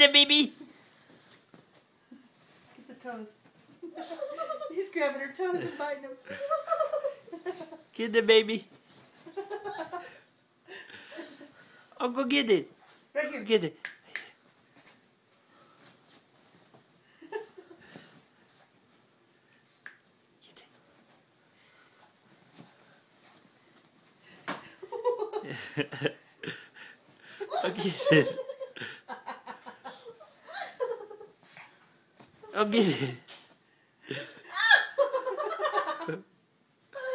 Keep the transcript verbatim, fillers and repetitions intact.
the baby. Get the toes. He's grabbing her toes and biting them. Get the baby. Oh, go get it. Right here. Get it. Oh, get it. Oh, get it.